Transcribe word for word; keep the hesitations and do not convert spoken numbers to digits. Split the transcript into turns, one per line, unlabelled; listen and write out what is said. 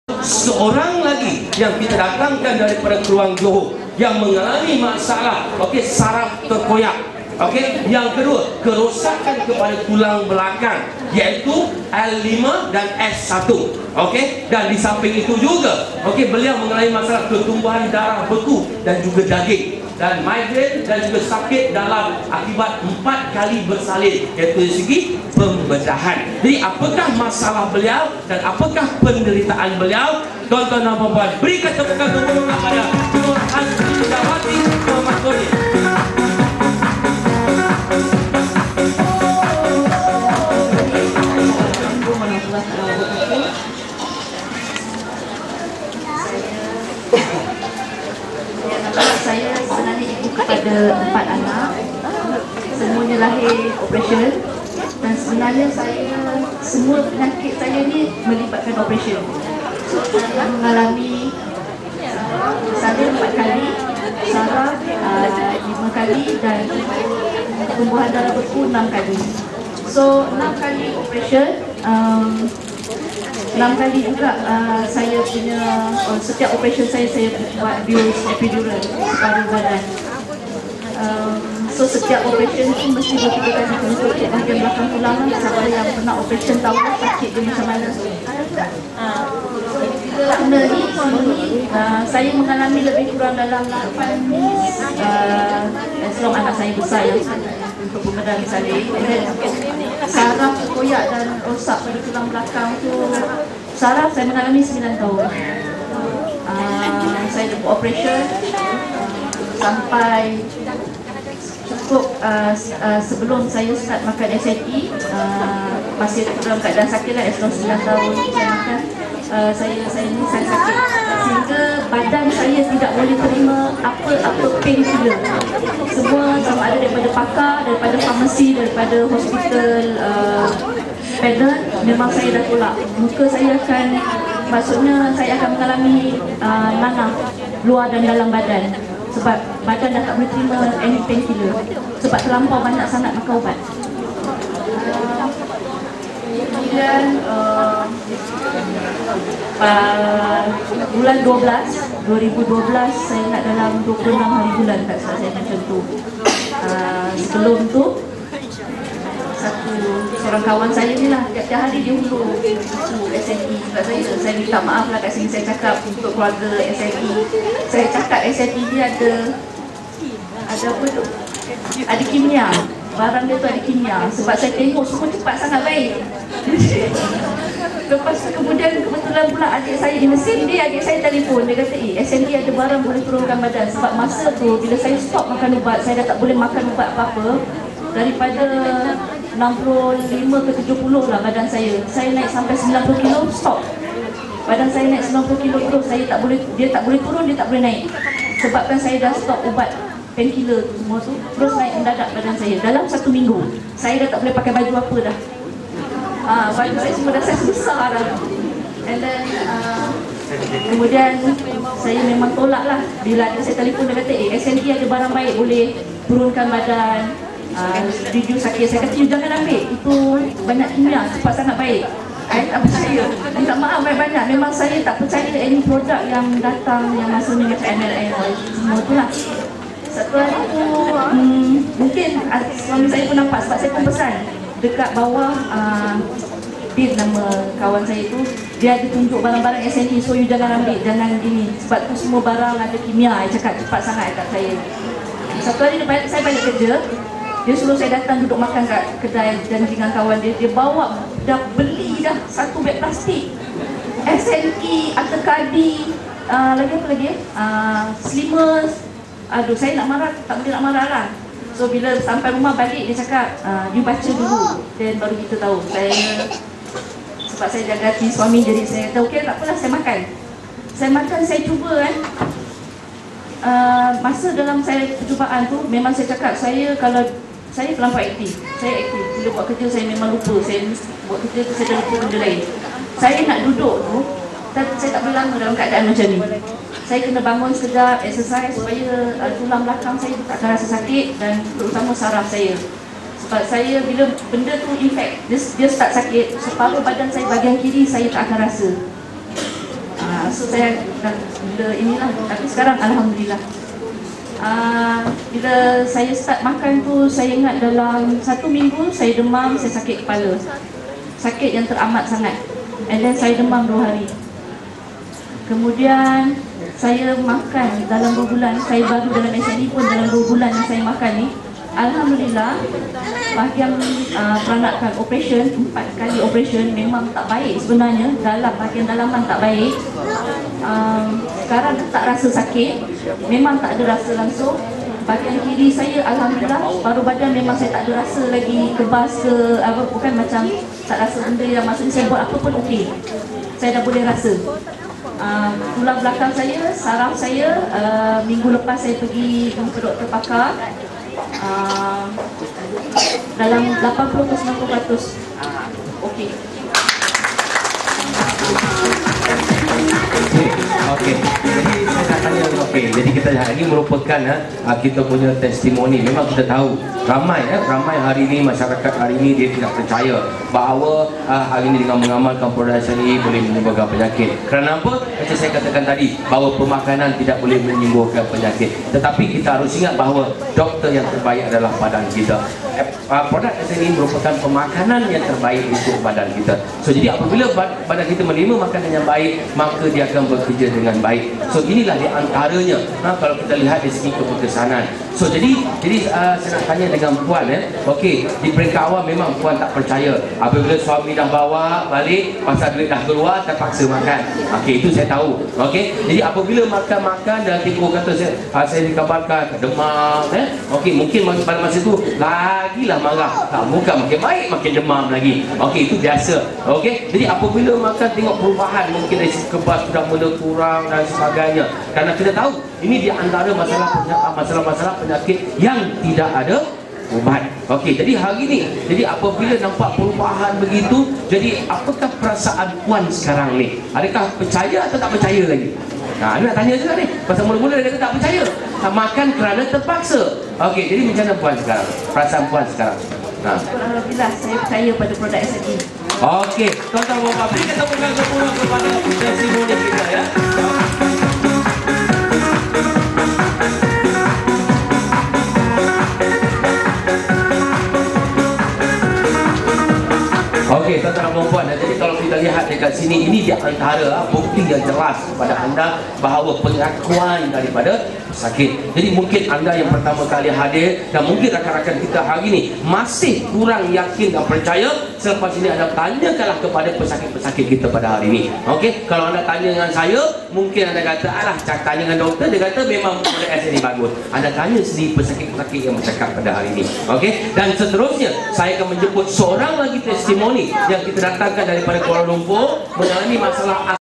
Seorang lagi yang kita datangkan daripada Keluang Johor yang mengalami masalah okey saraf terkoyak. Okey, yang kedua, kerosakan kepada tulang belakang iaitu L lima dan S satu. Okey, dan di samping itu juga okey beliau mengalami masalah pertumbuhan darah beku dan juga daging dan migrain dan juga sakit dalam akibat empat kali bersalin iaitu dari segi pembedahan. Jadi apakah masalah beliau dan apakah penderitaan beliau? Tuan-tuan dan puan-puan, berikan tepukan tepuk kepada Nur Hasbidawati Muhammaduri.
Saya sebenarnya ibu kepada empat anak, semuanya lahir operation, dan sebenarnya saya semua penyakit saya ni melibatkan operation. So, saya mengalami saya empat kali, saraf uh, lima kali dan pertumbuhan darah beku enam kali. So enam kali operation. Um, enam kali juga uh, saya punya uh, setiap operation saya saya buat bius epidural pada badan. Um, so setiap operation itu mesti bertiga kali untuk bahagian belakang tulang. Siapa yang pernah operation tahu sakit dia macam mana. Uh, Kena ni, uh, saya mengalami lebih kurang dalam lapan uh, sebelum anak saya besar ya, untuk pembedahan salin. Saraf koyak dan rosak pada tulang belakang tu, saraf saya mengalami sembilan tahun. Uh, saya buat operation uh, sampai cukup uh, uh, sebelum saya start makan S N E, uh, masih dalam keadaan sakit lah, selama sembilan tahun saya makan. Uh, saya saya ni saya sakit sehingga badan saya tidak boleh terima apa-apa painkiller. Semua sama ada daripada pakar, daripada farmasi, daripada hospital uh, pedant, memang saya dah tolak. Muka saya akan, maksudnya saya akan mengalami uh, nanah luar dan dalam badan sebab badan dah tak boleh terima any painkiller sebab terlampau banyak sangat makan ubat. Kemudian uh, uh, bulan dua belas, dua ribu dua belas saya nak dalam dua puluh enam hari bulan tak salah saya macam tu. Uh, sebelum tu satu seorang kawan saya ni lah, tiap-tiap hari dia hulu S N E kat saya. Saya minta maaf lah kat sini, saya cakap untuk keluarga S N E. Saya cakap S N E dia ada ada apa tu? Ada kimia. Barang dia tu ada kimia. Sebab saya tengok semua cepat sangat baik. Lepas tu kemudian kebetulan pula adik saya di Mesir, dia adik saya telefon. Dia kata, eh S N E ada barang boleh turunkan badan. Sebab masa tu bila saya stop makan ubat, saya dah tak boleh makan ubat apa-apa. Daripada enam puluh lima ke tujuh puluh lah badan saya. Saya naik sampai sembilan puluh kilo, stop. Badan saya naik sembilan puluh kilo terus, saya tak boleh, dia tak boleh turun, dia tak boleh naik. Sebabkan saya dah stop ubat painkiller tu semua tu, terus naik mendadak badan saya. Dalam satu minggu, saya dah tak boleh pakai baju apa dah. Ah, baju saya semua dah saiz besar dah. And then, uh, kemudian saya memang tolak lah. Bila ada saya telefon, dia kata, eh S N E ada barang baik, boleh turunkan badan. Uh, Review sakit, saya kata, you jangan ambil, itu banyak kimia, cepat sangat baik. Saya tak percaya, minta maaf banyak-banyak. Memang saya tak percaya any produk yang datang, yang masa ni macam M L M semua tu lah. Satu hari tu, hmm, mungkin suami saya pun nampak sebab saya pun pesan dekat bawah, uh, Bin nama kawan saya tu, dia ada tunjuk barang-barang S N E, so you jangan ambil, jangan gini, sebab tu semua barang ada kimia. Dia cakap cepat sangat kat saya. Satu hari saya balik kerja, dia suruh saya datang duduk makan kat kedai janji dengan kawan dia. Dia bawa, dah beli dah satu beg plastik S N E, Atakadi, uh, lagi apa lagi uh, Slimmers. Aduh, saya nak marah, tak boleh nak marah lah. So bila sampai rumah balik, dia cakap, uh, you baca dulu, dan baru kita tahu. Saya, sebab saya jaga hati suami, jadi saya kata, okey tak apalah, saya makan. Saya makan, saya cuba kan. Uh, masa dalam saya percubaan tu, memang saya cakap, saya kalau saya terlampau aktif. Saya aktif, bila buat kerja saya memang lupa. Saya buat kerja tu, saya dah lupa benda lain. Saya nak duduk tu, saya tak boleh lama dalam keadaan macam ni. Saya kena bangun sekejap, exercise supaya uh, tulang belakang saya tak akan rasa sakit, dan terutama saraf saya. Sebab saya bila benda tu infect, dia, dia start sakit, separuh badan saya bahagian kiri saya tak akan rasa. masa saya dah bila inilah, tapi sekarang alhamdulillah. Uh, bila saya start makan tu, saya ingat dalam satu minggu saya demam, saya sakit kepala, sakit yang teramat sangat, and then saya demam dua hari. Kemudian saya makan dalam dua bulan, saya baru dalam S N E pun dalam dua bulan yang saya makan ni, alhamdulillah bahagian uh, peranakan operation, empat kali operation memang tak baik sebenarnya, dalam bahagian dalaman tak baik. Um, sekarang tak rasa sakit, memang tak ada rasa langsung. Bahagian kiri saya alhamdulillah, baru badan memang saya tak ada rasa lagi kebas ke apa, bukan macam tak rasa benda yang maksudnya saya buat apa pun okey, saya dah boleh rasa. Uh, tulang belakang saya, saraf saya, uh, minggu lepas saya pergi jumpa doktor pakar, uh, dalam lapan puluh ke sembilan puluh peratus uh, okey.
Okey. Jadi saya nak tanya, okey. Jadi kita hari ini merupakan ha, kita punya testimoni. Memang kita tahu ramai ya, ramai hari ini masyarakat hari ini dia tidak percaya bahawa ha, hari ini dengan mengamalkan produk ini boleh menyembuhkan penyakit. Kerana apa? Macam saya katakan tadi, bahawa pemakanan tidak boleh menyembuhkan penyakit. Tetapi kita harus ingat bahawa doktor yang terbaik adalah badan kita. Uh, produk S N E merupakan pemakanan yang terbaik untuk badan kita. So jadi apabila badan kita menerima makanan yang baik, maka dia akan bekerja dengan baik. So inilah di antaranya ha, kalau kita lihat dari segi keputusanan. So jadi jadi uh, saya nak tanya dengan puan ya. Okey, di peringkat awal memang puan tak percaya. Apabila suami dah bawa balik, pasal duit dah keluar, terpaksa makan. Okey, itu saya tahu. Okey, jadi apabila makan-makan dan tipu kata saya uh, saya dikabarkan demam eh. Okey, mungkin pada masa itu lagilah marah. Tak, bukan makin baik, makin demam lagi. Okey, itu biasa. Okey, jadi apabila makan tengok perubahan, mungkin dari segi kebas sudah mula kurang dan sebagainya. Kerana kita tahu ini di antara masalah masalah-masalah penyakit yang tidak ada ubat. Okey, jadi hari ini, jadi apabila nampak perubahan begitu, jadi apakah perasaan puan sekarang ni? Adakah percaya atau tak percaya lagi? Nah, nak tanya juga ni. Pasal mula-mula dia kata tak percaya. Tak makan kerana terpaksa. Okey, jadi macam mana puan sekarang? Perasaan puan sekarang? Nah.
Alhamdulillah saya percaya pada produk S N E.
Okey, tuan-tuan dan puan-puan, beri kita pegang sepuluh kepada testimoni kita ya. Okey, tuan-tuan dan puan-puan, jadi kalau kita lihat dekat sini, ini di antara bukti yang jelas kepada anda bahawa pengakuan daripada pesakit. Jadi mungkin anda yang pertama kali hadir dan mungkin rakan-rakan kita hari ini masih kurang yakin dan percaya. Selepas ini anda tanyakanlah kepada pesakit-pesakit kita pada hari ini. Okey, kalau anda tanya dengan saya, mungkin anda kata, alah, tanya dengan doktor, dia kata memang produk S N E bagus. Anda tanya sendiri pesakit-pesakit yang bercakap pada hari ini. Okey, dan seterusnya saya akan menjemput seorang lagi testimoni yang kita datangkan daripada Kuala Lumpur mengalami masalah